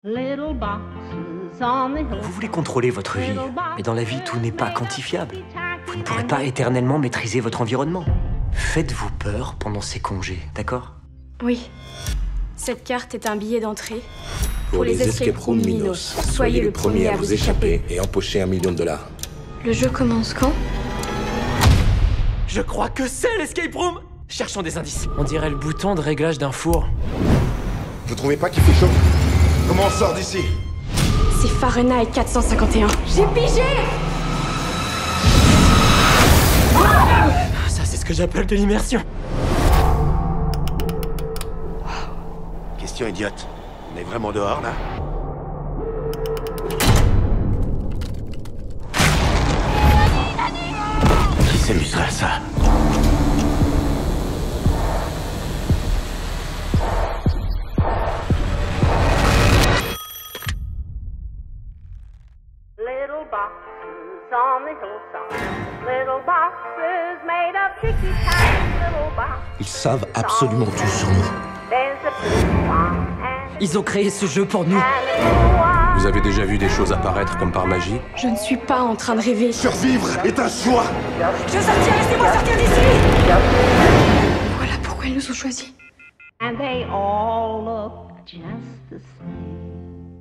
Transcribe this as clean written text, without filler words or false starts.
Vous voulez contrôler votre vie, mais dans la vie, tout n'est pas quantifiable. Vous ne pourrez pas éternellement maîtriser votre environnement. Faites-vous peur pendant ces congés, d'accord? Oui. Cette carte est un billet d'entrée Pour les escape rooms Minos. Soyez le premier à vous échapper et empocher $1 million. Le jeu commence quand? Je crois que c'est l'escape room. Cherchons des indices. On dirait le bouton de réglage d'un four. Vous trouvez pas qu'il fait chaud? Comment on sort d'ici? C'est Fahrenheit 451. J'ai pigé! Ça, c'est ce que j'appelle de l'immersion. Question idiote. On est vraiment dehors, là? Qui s'amuserait à ça? Little boxes on the hillside. Little boxes made of tricky times. Little boxes. Ils savent absolument tout sur nous. There's a blue one and Ils ont créé ce jeu pour nous. a blue one. Vous avez déjà vu des choses apparaître comme par magie? Je ne suis pas en train de rêver. Survivre est un choix. Je veux sortir, laissez-moi sortir d'ici! Voilà pourquoi ils nous ont choisis. And they all look just the same.